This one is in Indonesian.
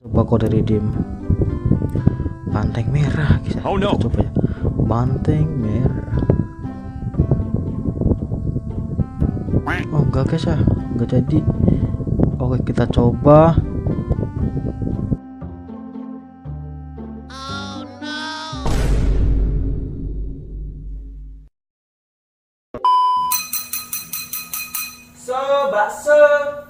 Coba kode redeem banteng merah guys. Oh, no. Kita coba ya, banteng merah. Oh enggak guys ya, enggak jadi. Oke kita coba. So bakso